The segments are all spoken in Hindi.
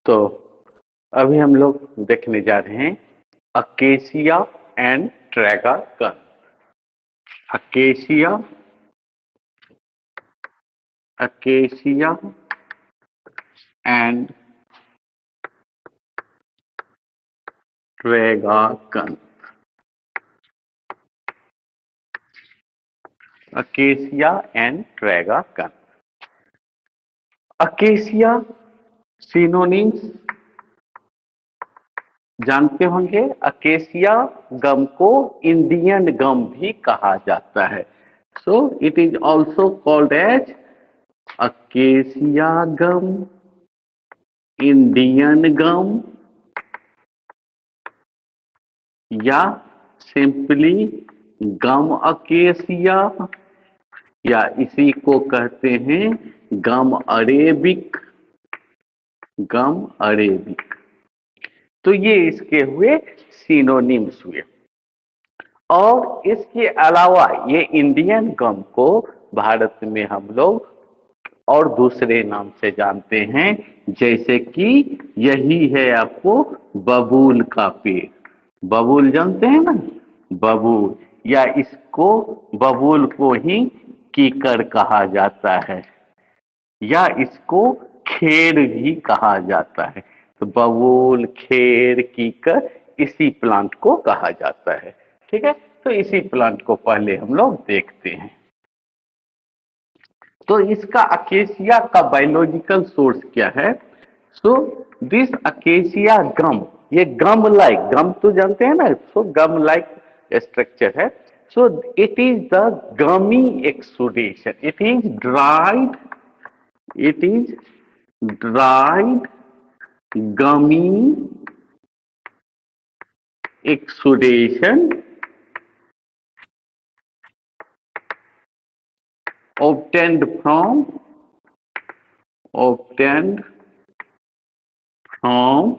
तो अभी हम लोग देखने जा रहे हैं acacia and dragon. Acacia acacia and dragon. Acacia and dragon. Acacia synonyms जानते होंगे। अकेसिया गम को इंडियन गम भी कहा जाता है। So it is also called as acacia gum, Indian gum, या सिंपली गम अकेसिया, या इसी को कहते हैं गम अरेबिक। गम अरेबिक। तो ये इसके हुए सिनोनिम्स हुए। और इसके अलावा ये इंडियन गम को भारत में हम लोग और दूसरे नाम से जानते हैं, जैसे कि यही है आपको बबूल का पेड़। बबूल जानते हैं ना, बबूल, या इसको बबूल को ही कीकर कहा जाता है, या इसको खेर भी कहा जाता है। तो बबूल, खेर, कीकर इसी प्लांट को कहा जाता है। ठीक है, तो इसी प्लांट को पहले हम लोग देखते हैं। तो इसका अकेसिया का बायोलॉजिकल सोर्स क्या है? सो दिस अकेसिया गम, ये गम लाइक, गम तो जानते हैं ना, सो गम लाइक स्ट्रक्चर है। So it is the gummy exudation, it is dried gummy exudation obtained from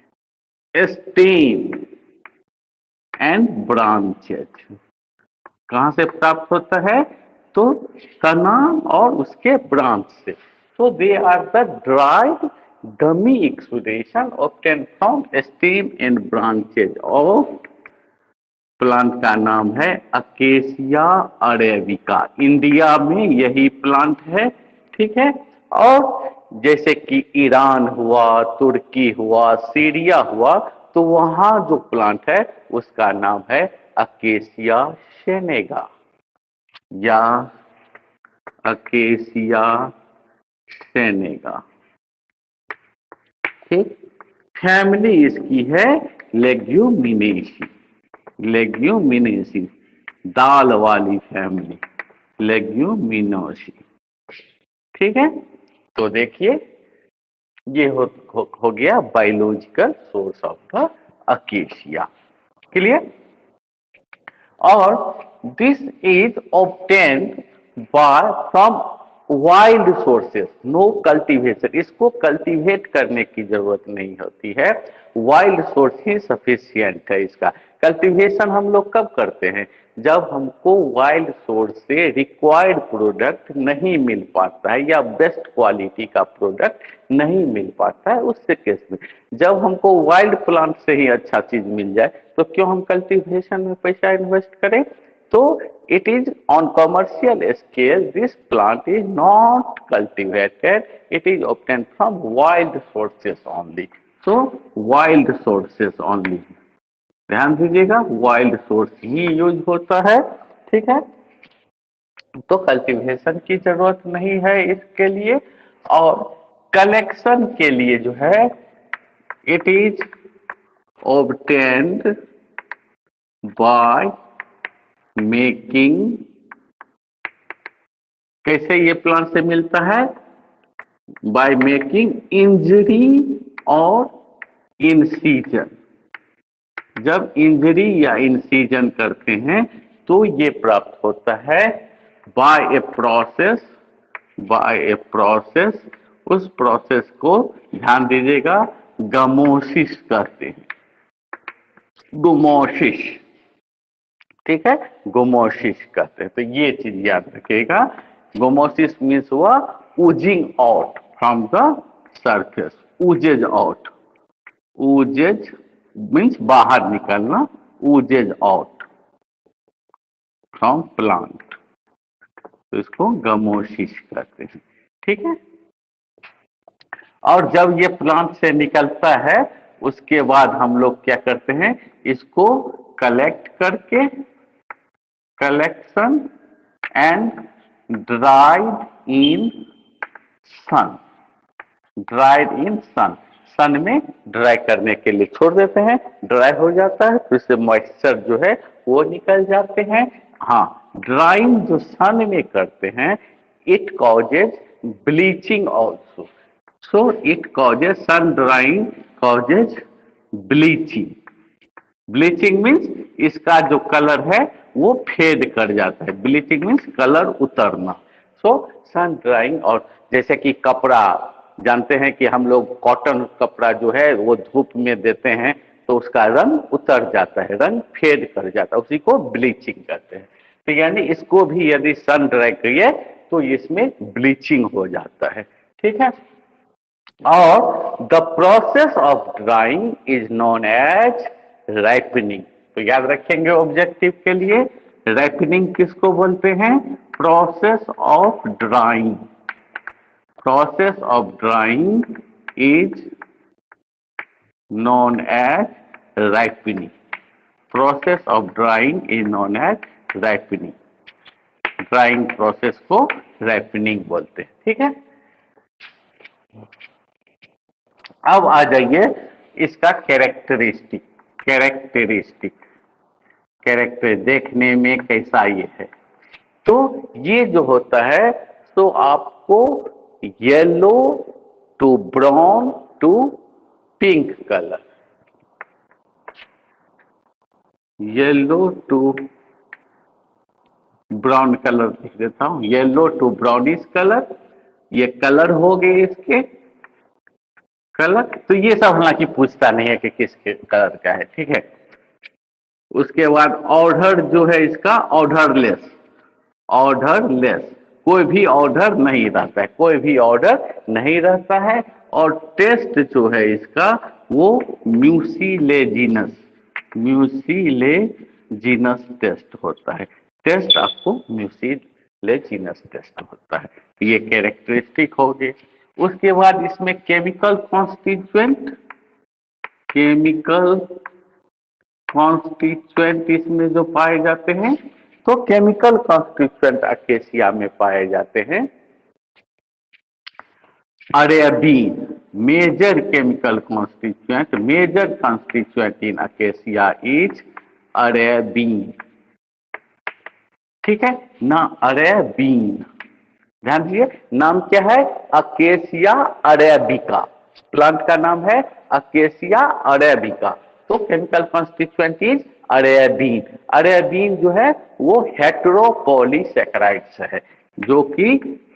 stem and branches। कहां से प्राप्त होता है? तो तना और उसके ब्रांच से। So they are the dried gummy exudation obtained from stem and branches of plant का नाम है अकेसिया अरेबिका। इंडिया में यही प्लांट है। ठीक है, और जैसे कि ईरान हुआ, तुर्की हुआ, सीरिया हुआ, तो वहां जो प्लांट है उसका नाम है अकेसिया सेनेगा या अकेसिया सेनेगा। ठीक, फैमिली इसकी है लेग्यूमिनेसी। लेग्यूमिनेसी, दाल वाली फैमिली, लेग्यूमिनोसी। ठीक है, तो देखिए ये हो गया biological source of the acacia. Clear? और this is obtained by from wild sources, no cultivation. इसको कल्टीवेट करने की जरूरत नहीं होती है, वाइल्ड सोर्स ही सफिशियंट है। इसका कल्टीवेशन हम लोग कब करते हैं? जब हमको वाइल्ड सोर्स से रिक्वायर्ड प्रोडक्ट नहीं मिल पाता है या बेस्ट क्वालिटी का प्रोडक्ट नहीं मिल पाता है, उससे केस में। जब हमको वाइल्ड प्लांट से ही अच्छा चीज मिल जाए तो क्यों हम कल्टीवेशन में पैसा इन्वेस्ट करें? तो it is on commercial scale, this plant is not cultivated, it is obtained from wild sources only। so wild sources only, ध्यान दीजिएगा, वाइल्ड सोर्स ही यूज होता है। ठीक है, तो कल्टीवेशन की जरूरत नहीं है इसके लिए। और कलेक्शन के लिए जो है it is obtained by making, कैसे ये प्लांट से मिलता है? बाय मेकिंग इंजरी और इनसीजन। जब इंजरी या इनसीजन करते हैं तो ये प्राप्त होता है बाय ए प्रोसेस। उस प्रोसेस को ध्यान दीजिएगा गमोसिस कहते हैं, गुमोसिस। ठीक है, गोमोसिस कहते हैं। तो ये चीज याद रखिएगा, गोमोसिस मीन्स हुआ oozing out from the surface, oozes out. Oozes means बाहर निकलना, oozes out from plant. तो इसको गमोसिस कहते हैं, ठीक है। और जब ये प्लांट से निकलता है उसके बाद हम लोग क्या करते हैं, इसको कलेक्ट करके, collection and dried in sun, dried in sun, sun में ड्राई करने के लिए छोड़ देते हैं, ड्राई हो जाता है तो इससे मॉइस्चर जो है वो निकल जाते हैं। हाँ, ड्राइंग जो सन में करते हैं, it causes bleaching also, so it causes, sun drying causes bleaching. Bleaching means इसका जो कलर है वो फेड कर जाता है, ब्लीचिंग मीन्स कलर उतरना। सो सन ड्राइंग, और जैसे कि कपड़ा जानते हैं कि हम लोग कॉटन कपड़ा जो है वो धूप में देते हैं तो उसका रंग उतर जाता है, रंग फेड कर जाता है, उसी को ब्लीचिंग कहते हैं। तो यानी इसको भी यदि सन ड्राई करिए तो इसमें ब्लीचिंग हो जाता है, ठीक है। और the process of drying is known as ripening. तो याद रखेंगे ऑब्जेक्टिव के लिए, राइपनिंग किसको बोलते हैं, process of drying, process of drying is known as ripening, process of drying is known as ripening, drying process को राइपनिंग बोलते हैं, ठीक है। अब आ जाइए इसका कैरेक्टरिस्टिक, कैरेक्टरिस्टिक, कैरेक्टर देखने में कैसा ये है। तो ये जो होता है तो आपको yellow to brown to pink colour, yellow to brown colour लिख देता हूं, येलो टू ब्राउनिश कलर, ये कलर हो गए इसके कलर। तो ये सब हालांकि पूछता नहीं है कि किस कलर का है, ठीक है। उसके बाद ऑर्डर जो है इसका ऑर्डरलेस, ऑर्डरलेस, कोई भी ऑर्डर नहीं रहता है, कोई भी ऑर्डर नहीं रहता है। और टेस्ट जो है इसका वो म्यूसिलेजिनस, म्यूसिलेजिनस टेस्ट होता है, टेस्ट आपको म्यूसिलेजिनस टेस्ट होता है। ये कैरेक्टरिस्टिक हो गए। उसके बाद इसमें केमिकल कॉन्स्टिट्यूएंट, केमिकल कॉन्स्टिट्यूएंट इसमें जो पाए जाते हैं, तो केमिकल कॉन्स्टिट्यूएंट अकेसिया में पाए जाते हैं arabin, major chemical constituent, major constituent in acacia is arabin, ठीक है ना, अरेबीन। ध्यान दीजिए नाम क्या है, अकेसिया अरेबिका, प्लांट का नाम है अकेसिया अरेबिका। तो chemical constituent is arabin. Arabin जो है वो हेटेरोपॉलीसैकेराइड्स है, जो कि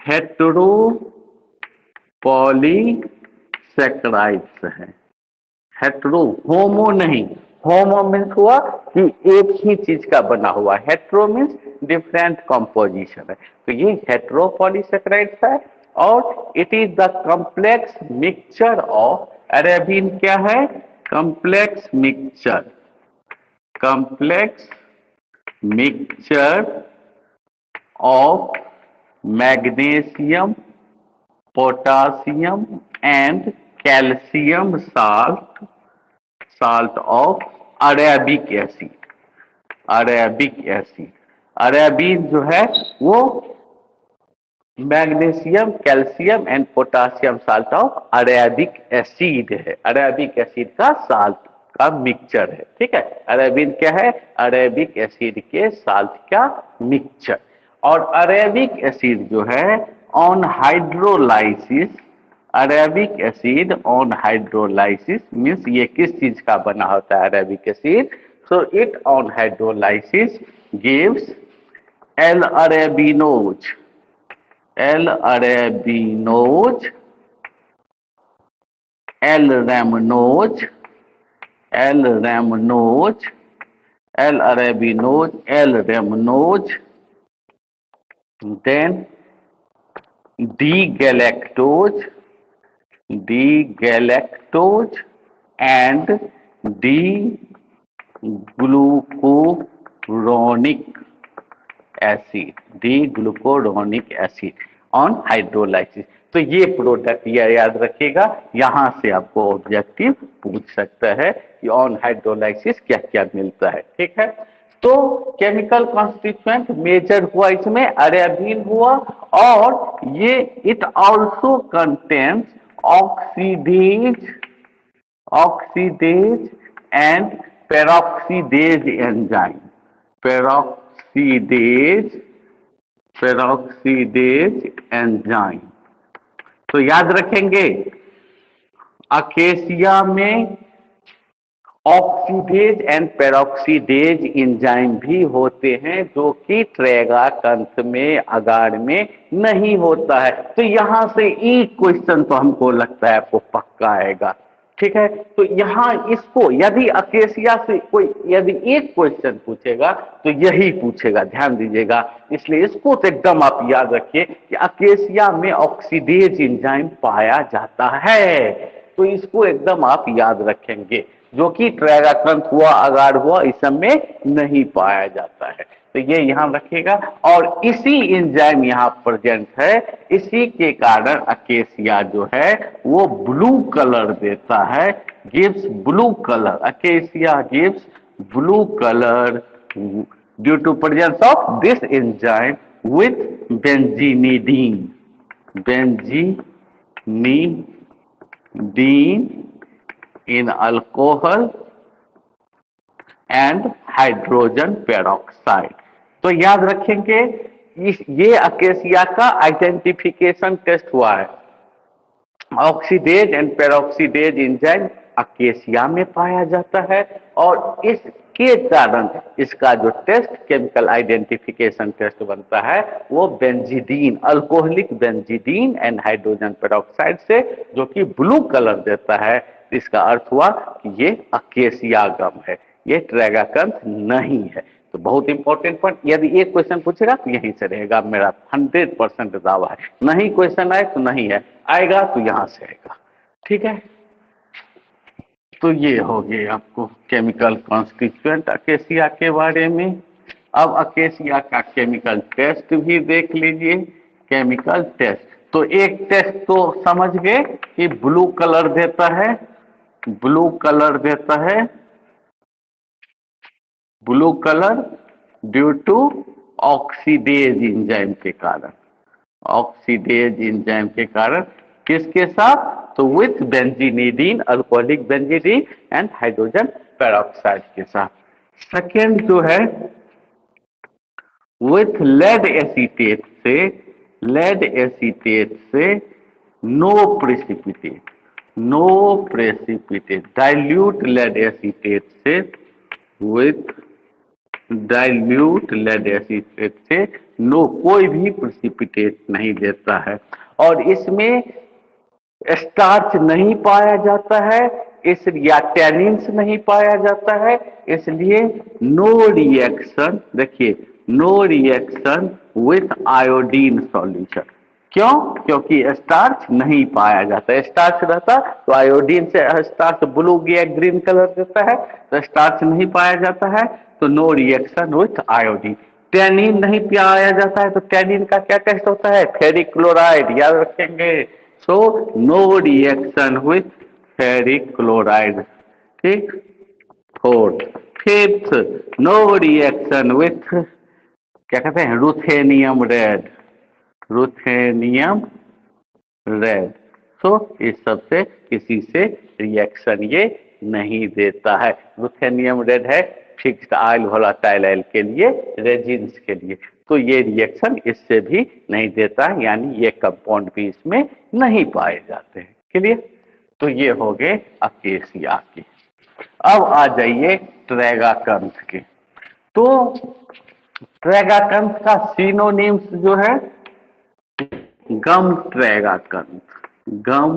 हेटेरोपॉलीसैकेराइड्स है, हेटेरो, होमो नहीं, होमो मीन्स हुआ कि एक ही चीज का बना हुआ, हेटेरो मीन्स डिफरेंट कंपोजिशन है। तो ये हेटेरोपॉलीसैकेराइड्स है और it is the complex mixture of, arabin क्या है, complex mixture, complex mixture of magnesium, potassium and calcium salt, salt of Arabic acid, Arabic acid. Arabin जो है वो magnesium, calcium and potassium salt of Arabic acid है, अरेबिक एसिड का साल्ट का मिक्सचर है, ठीक है। अरेबीन क्या है, अरेबिक एसिड के साल्ट का मिक्सचर। और अरेबिक एसिड जो है on hydrolysis, Arabic acid on hydrolysis means ये किस चीज का बना होता है Arabic acid, so it on hydrolysis gives L arabinose, L arabinose, L rhamnose, L rhamnose, L arabinose, L rhamnose, then D galactose, D galactose and D glucuronic acid, D glucuronic acid on hydrolysis. तो ये प्रोडक्ट ये याद रखिएगा, यहां से आपको ऑब्जेक्टिव पूछ सकता है कि ऑन हाइड्रोलाइसिस क्या क्या मिलता है। ठीक है, तो केमिकल कॉन्स्टिट्यूएंट मेजर हुआ, इसमें अरेबिन हुआ, और ये it also contains oxidase, oxidase and peroxidase enzyme, peroxidase, peroxidase enzyme. तो याद रखेंगे अकेसिया में ऑक्सीडेज एंड पेरोक्सीडेज एंजाइम भी होते हैं, जो कि ट्रैगाकंथ में, अगार में नहीं होता है। तो यहां से एक क्वेश्चन तो हमको लगता है आपको पक्का आएगा। ठीक है, तो यहां इसको यदि अकेसिया से कोई यदि एक क्वेश्चन पूछेगा तो यही पूछेगा, ध्यान दीजिएगा। इसलिए इसको तो एकदम आप याद रखिए कि अकेसिया में ऑक्सीडेज एंजाइम पाया जाता है, तो इसको एकदम आप याद रखेंगे, जो कि ट्रैगाकंथ हुआ, अगार हुआ, इस सब में नहीं पाया जाता है। तो ये यहां रखिएगा, और इसी एंजाइम यहां प्रेजेंट है, इसी के कारण अकेसिया जो है वो ब्लू कलर देता है, gives blue colour, acacia gives blue colour due to presence of this enzyme with benzidine, benzidine in alcohol and hydrogen peroxide। तो याद रखेंगे ये अकेसिया का आइडेंटिफिकेशन टेस्ट हुआ है। Oxidase and peroxidase enzyme acacia में पाया जाता है, और इसके कारण इसका जो टेस्ट, केमिकल आइडेंटिफिकेशन टेस्ट बनता है, वो benzidine, alcoholic benzidine and hydrogen peroxide से, जो कि ब्लू कलर देता है। इसका अर्थ हुआ कि ये अकेसिया गम है, ये ट्रैगाकंथ नहीं है। तो बहुत इंपॉर्टेंट पॉइंट, यदि एक क्वेश्चन पूछेगा तो यहीं से रहेगा, मेरा 100% दावा है। नहीं क्वेश्चन आए तो नहीं है, आएगा तो यहां से आएगा। ठीक है, तो ये हो गए आपको केमिकल कॉन्स्टिट्यूएंट अकेसिया के बारे में। अब अकेसिया का केमिकल टेस्ट भी देख लीजिए। केमिकल टेस्ट, तो एक टेस्ट तो समझ गए कि ब्लू कलर देता है, ब्लू कलर देता है, blue colour due to oxidase enzyme के कारण, ऑक्सीडेज एंजाइम के कारण, किसके साथ, तो with benzidine, alcoholic benzidine and hydrogen peroxide के साथ। सेकेंड जो है विथ लेड एसीटेट से, लेड एसीटेट से no precipitate, no precipitate, dilute lead acetate से, विथ डाइल्यूट लेड एसीटेट से नो, कोई भी प्रेसिपिटेट नहीं देता है, और इसमें स्टार्च नहीं पाया जाता है, इस या टैनिन्स नहीं पाया जाता है, इसलिए नो रिएक्शन, देखिए no reaction with iodine solution. क्यों, क्योंकि स्टार्च नहीं पाया जाता है, स्टार्च रहता तो आयोडीन से स्टार्च ब्लू या ग्रीन कलर देता है, तो स्टार्च नहीं पाया जाता है, तो no reaction with iodine. Tannin नहीं पाया जाता है, तो टैनिन का क्या टेस्ट होता है, फेरिक क्लोराइड, याद रखेंगे। So no reaction with ferric chloride. ठीक, fourth, fifth, no reaction with, क्या कहते हैं, रुथेनियम रेड, रुथेनियम रेड। तो इस सबसे किसी से रिएक्शन ये नहीं देता है। रुथेनियम रेड है फिक्स्ड ऑयल वोलेटाइल ऑयल के लिए, रेजिन्स के लिए, तो ये रिएक्शन इससे भी नहीं देता है, यानी ये कंपाउंड भी इसमें नहीं पाए जाते हैं। क्लियर, तो ये हो गए अकेसिया के। अब आ जाइए ट्रैगाकंथ के। तो ट्रैगाकंथ का सिनोनिम्स जो है, गम ट्रैगाकंथ, गम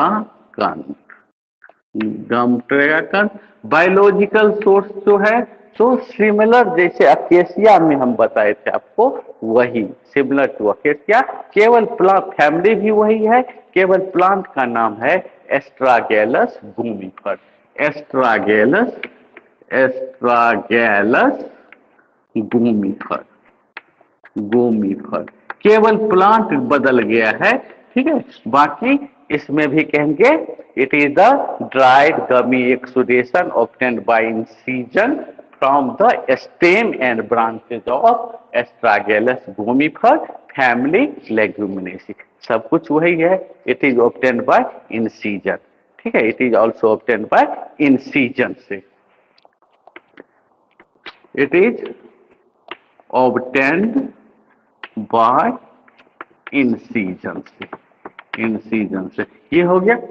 ट्रैगाकंथ, गम ट्रैगाकंथ। बायोलॉजिकल सोर्स जो है तो सिमिलर जैसे अकेसिया में हम बताए थे आपको, वही सिमिलर टू अकेसिया, केवल प्लांट फैमिली भी वही है, केवल प्लांट का नाम है एस्ट्रागैलस भूमिफर। एस्ट्रागैलस, एस्ट्रागैलस भूमिफर, भूमिफर, केवल प्लांट बदल गया है, ठीक है। बाकी इसमें भी कहेंगे it is the dried gummy exudation obtained by incision from the stem and branches of astragalus gummifer family leguminosae. सब कुछ वही है, it is obtained by incision, ठीक है। It is also obtained by incision से, it is obtained by incision से, इंसिजन से, ये हो गया।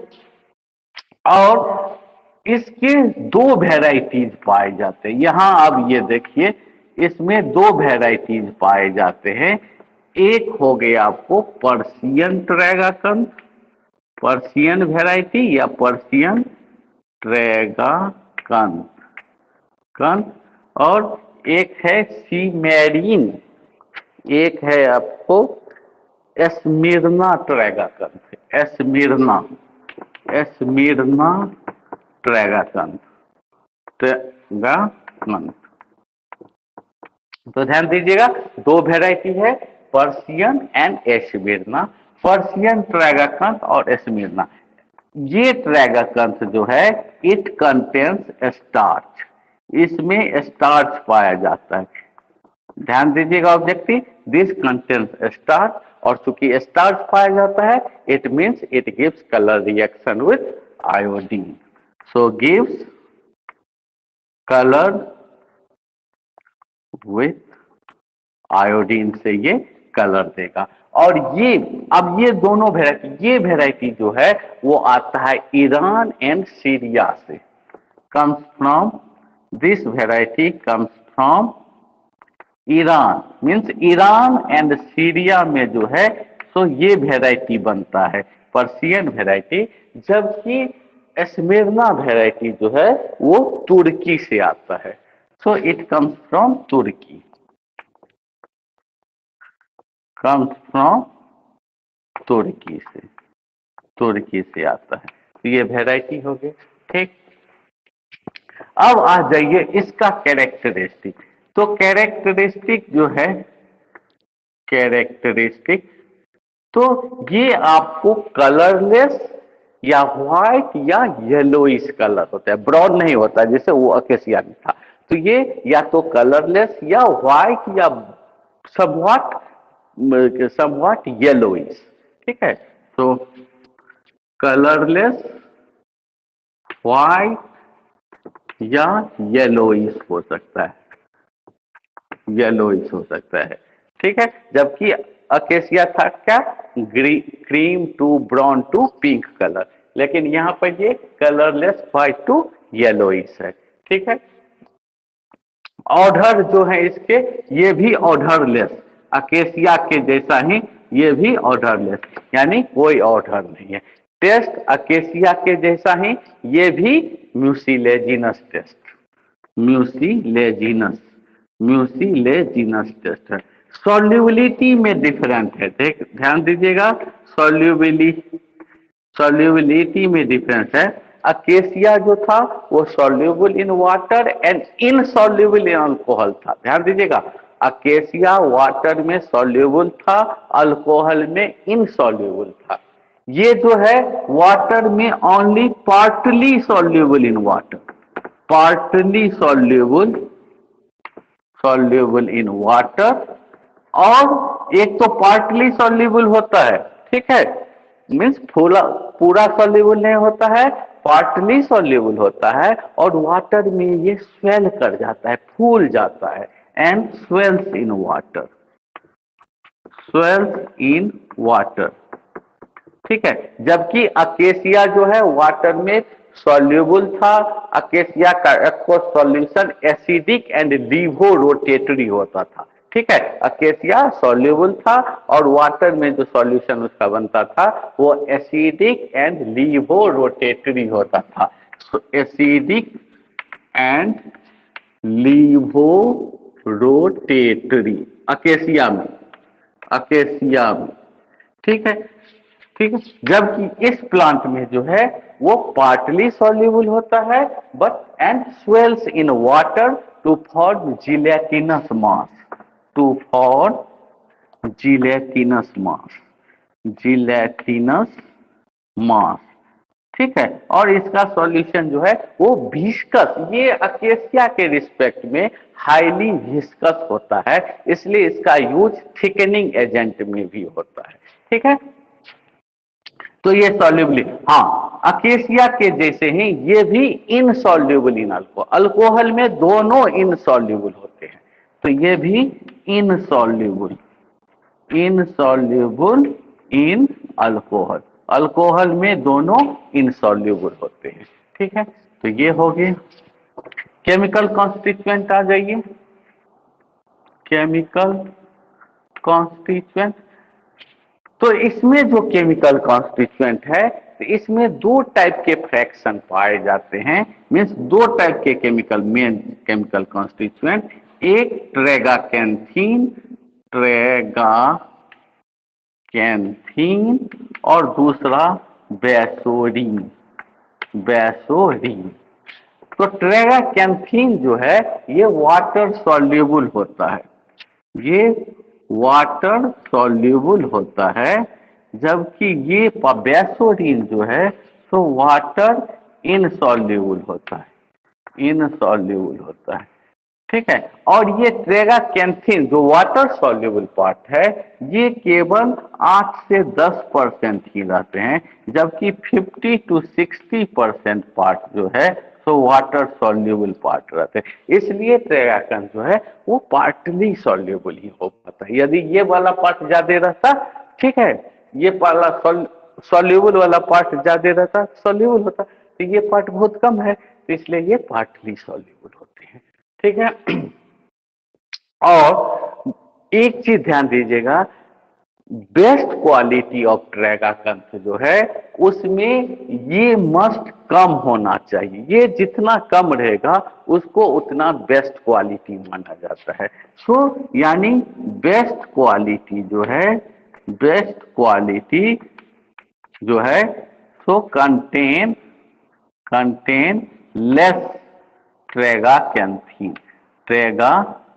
और इसके दो वेराइटीज पाए जाते हैं यहां। अब ये देखिए, इसमें दो वेराइटीज पाए जाते हैं। एक हो गया आपको पर्शियन ट्रैगाकंथ, पर्शियन वेराइटी या पर्शियन ट्रैगाकंथ कंथ, और एक है सीमेरिन, एक है आपको एस्मिर्ना ट्रैगाकंथ, एस्मिर्ना, एस्मिर्ना ट्रैगाकंथ, ट्रैगाकंथ। तो ध्यान दीजिएगा, दो वेराइटी है, Persian and Smyrna, Persian tragacanth और एस्मिर्ना। ये ट्रैगाकंथ जो है इट कंटेन्स स्टार्च, इसमें स्टार्च पाया जाता है। ध्यान दीजिएगा ऑब्जेक्टिव, दिस कंटेन्स स्टार्च, और चूंकि स्टार्च पाया जाता है it means it gives colour reaction with iodine, so gives colour with iodine से ये कलर देगा। और ये अब ये दोनों वेराइटी, ये वेराइटी जो है वो आता है ईरान एंड सीरिया से, comes from, this variety comes from Iran, means Iran and Syria में जो है सो ये वेराइटी बनता है, पर्शियन वेराइटी। जबकि एस्मिर्ना वेराइटी जो है वो तुर्की से आता है, सो इट कम्स फ्रॉम तुर्की, कम्स फ्रॉम तुर्की से, तुर्की से आता है। तो ये वेराइटी हो गई, ठीक। अब आ जाइए इसका कैरेक्टरिस्टिक। तो कैरेक्टरिस्टिक जो है, कैरेक्टरिस्टिक, तो ये आपको कलरलेस या व्हाइट या येलोइश कलर होता है, ब्राउन नहीं होता जैसे वो अकेसिया में था। तो ये या तो कलरलेस या व्हाइट या समव्हाट, समव्हाट येलोइश, ठीक है। तो कलरलेस, व्हाइट या येलोइश हो सकता है, येलोइश हो सकता है, ठीक है। जबकि अकेसिया था क्या, cream to brown to pink colour, लेकिन यहां पर ये कलरलेस व्हाइट टू येलोइश है, ठीक है। ऑर्डर जो है इसके, ये भी ऑर्डरलेस, अकेसिया के जैसा ही ये भी ऑर्डरलेस, यानी कोई ऑर्डर नहीं है। टेस्ट अकेसिया के जैसा ही ये भी mucilaginous test, mucilaginous, mucilaginous test है। सॉल्युबिलिटी में डिफरेंट है, देख ध्यान दीजिएगा, सॉल्युबिलिटी, सॉल्युबिलिटी में डिफरेंस है। अकेसिया जो था वो soluble in water and insoluble in alcohol था, ध्यान दीजिएगा। अकेसिया वाटर में सॉल्युबल था, अल्कोहल में इनसॉल्युबल था। ये जो है वाटर में only partly soluble in water, partly soluble, soluble in water, और एक तो पार्टली सॉल्युबल होता है, ठीक है, मीन्स पूरा पूरा सॉल्युबल नहीं होता है, पार्टली सॉल्युबल होता है, और वाटर में ये स्वेल कर जाता है, फूल जाता है, and swells in water, swells in water, ठीक है। जबकि अकेसिया जो है वाटर में सॉल्युबल था, अकेसिया का aqueous solution acidic and laevorotatory होता था, ठीक है। अकेसिया सॉल्युबल था और वाटर में जो सॉल्यूशन उसका बनता था वो एसिडिक एंड लीवो रोटेटरी होता था, एसिडिक एंड लीवोरोटेटरी, अकेसिया में, अकेसिया में, ठीक है, ठीक है। जबकि इस प्लांट में जो है वो पार्टली सॉल्युबल होता है, but and swells in water to form gelatinous mass, to form gelatinous mass, gelatinous mass, ठीक है। और इसका सॉल्यूशन जो है वो विस्कस, ये अकेसिया के रिस्पेक्ट में हाईली विस्कस होता है, इसलिए इसका यूज थिकनिंग एजेंट में भी होता है, ठीक है। तो ये सॉल्युबल, हाँ, अकेसिया के जैसे ही ये भी इनसॉल्युबल इन अल्कोहल, अल्कोहल में दोनों इनसॉल्युबल होते हैं, तो ये भी insoluble, insoluble in alcohol, alcohol में दोनों इनसॉल्युबल होते हैं, ठीक है। तो ये हो गए केमिकल कॉन्स्टिट्यूएंट। आ जाइए केमिकल कॉन्स्टिट्यूएंट। तो इसमें जो केमिकल कॉन्स्टिट्यूएंट है, तो इसमें दो टाइप के फ्रैक्शन पाए जाते हैं, मीन्स दो टाइप के केमिकल, मेन केमिकल कॉन्स्टिट्यूएंट, एक ट्रेगाकैंथीन, ट्रेगाकैंथीन, और दूसरा बेसोडीन, बेसोडीन। तो ट्रेगाकैंथीन जो है ये वाटर सॉल्युबल होता है, ये वाटर सॉल्युबल होता है, जबकि ये बेसोडीन जो है तो वाटर इनसॉल्युबल होता है, इनसॉल्युबल होता है, ठीक है। और ये ट्रेगाकैंथीन जो वाटर सॉल्युबल पार्ट है, ये केवल 8 से 10% ही रहते हैं, जबकि 50 to 60% पार्ट जो है तो वाटर सॉल्युबल पार्ट रहते हैं, इसलिए ट्रेगाकन जो है वो पार्टली सॉल्युबल ही हो पाता है। यदि ये वाला पार्ट ज्यादा रहता, ठीक है, ये वाला सॉल्युबल वाला पार्ट ज्यादा रहता, सॉल्युबल होता, तो ये पार्ट बहुत कम है, तो इसलिए ये पार्टली सॉल्युबल होते हैं, ठीक है। और एक चीज ध्यान दीजिएगा, बेस्ट क्वालिटी ऑफ ट्रेगाकंथ जो है उसमें ये मस्ट कम होना चाहिए, ये जितना कम रहेगा उसको उतना बेस्ट क्वालिटी माना जाता है। सो यानी बेस्ट क्वालिटी जो है, बेस्ट क्वालिटी जो है सो कंटेन, कंटेन लेस ट्रेगाकैंथीन, ट्रेगा,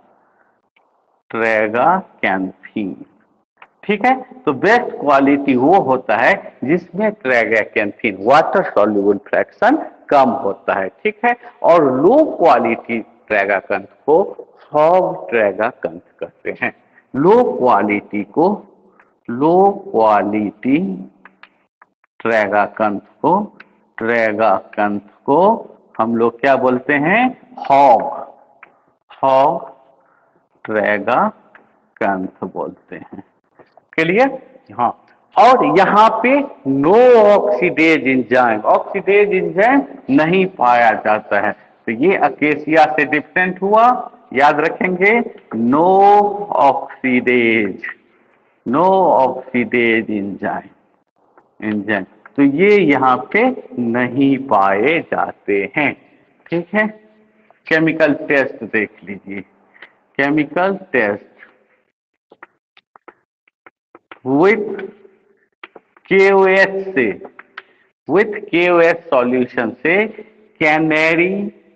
ट्रेगाकैंथीन, ठीक है। तो बेस्ट क्वालिटी वो होता है जिसमें ट्रेगाकैंथीन वाटर सॉल्युबल फ्रैक्शन कम होता है, ठीक है। और लो क्वालिटी ट्रेगाकंथ को सॉफ्ट ट्रेगाकंथ कहते हैं, लो क्वालिटी को, लो क्वालिटी ट्रेगाकंथ को, ट्रेगाकंथ को हम लोग क्या बोलते हैं, हॉग, हॉग ट्रेगाकंथ बोलते हैं, क्लियर। हाँ, और यहाँ पे no oxidase enzyme, oxidase enzyme नहीं पाया जाता है, तो ये अकेसिया से डिफरेंट हुआ, याद रखेंगे, no oxidase, no oxidase enzyme, enzyme, तो ये यहाँ पे नहीं पाए जाते हैं, ठीक है। केमिकल टेस्ट देख लीजिए, केमिकल टेस्ट विथ KOH से, विथ KOH सॉल्यूशन से कैनेरी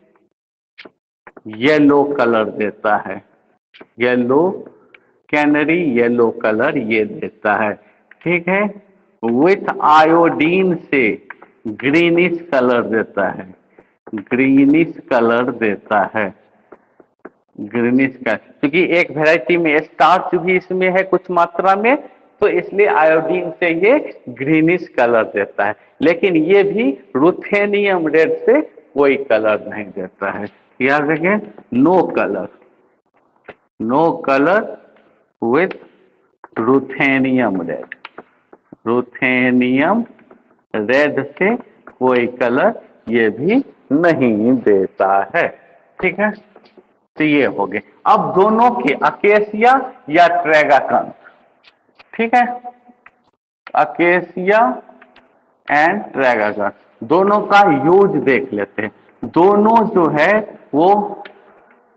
येलो कलर देता है, येलो, कैनरी येलो कलर ये देता है, ठीक है। विथ आयोडीन से ग्रीनिश कलर देता है, ग्रीनिश कलर देता है, ग्रीनिश का, क्योंकि एक वैरायटी में स्टार्च भी इसमें है कुछ मात्रा में, तो इसलिए आयोडीन से ये ग्रीनिश कलर देता है, लेकिन ये भी रुथेनियम रेड से कोई कलर नहीं देता है, याद रखें, no colour, no colour with ruthenium red, ruthenium red से कोई कलर ये भी नहीं देता है, ठीक है। तो ये हो गए अब दोनों के, अकेसिया या ट्रेगाकंथ, ठीक है, अकेसिया एंड ट्रेगाकंथ दोनों का यूज देख लेते हैं। दोनों जो है वो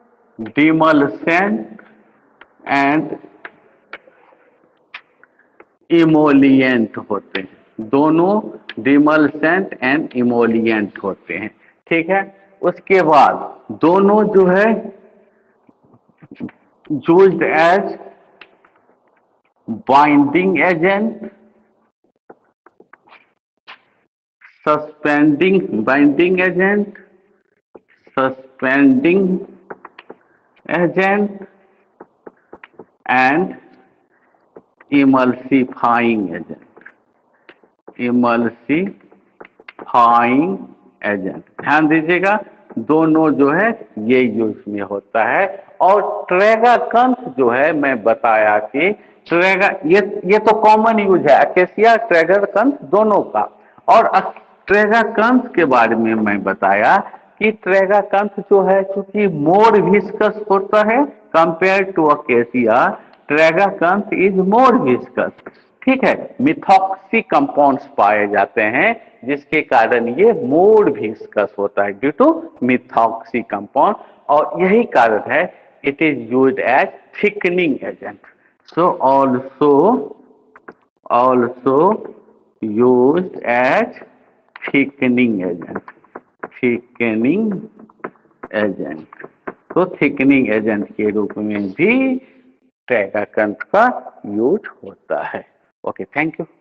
डिमल्सेंट एंड इमोलिएंट होते हैं, दोनों डिमल्सेंट एंड इमोलिएंट होते हैं। ठीक है, उसके बाद दोनों जो है used as binding agent, suspending binding agent, suspending agent and emulsifying agent, emulsifying agent. ध्यान दीजिएगा, दोनों जो है ये यूज में होता है। और ट्रैगाकंथ जो है मैं बताया कि ये तो कॉमन यूज है, अकेसिया ट्रैगाकंथ दोनों का। और ट्रैगाकंथ के बारे में मैं बताया कि ट्रैगाकंथ जो है चूंकि मोर विस्कस होता है compare to acacia, tragacanth is more viscous. ठीक है, मिथॉक्सी कंपाउंड्स पाए जाते हैं जिसके कारण ये मोर विस्कस होता है ड्यू टू मिथॉक्सी कंपाउंड, और यही कारण है it is used as thickening agent. So also used as thickening agent, thickening agent. तो थिकनिंग एजेंट के रूप में भी ट्रैगाकंथ का यूज होता है। Okay, thank you.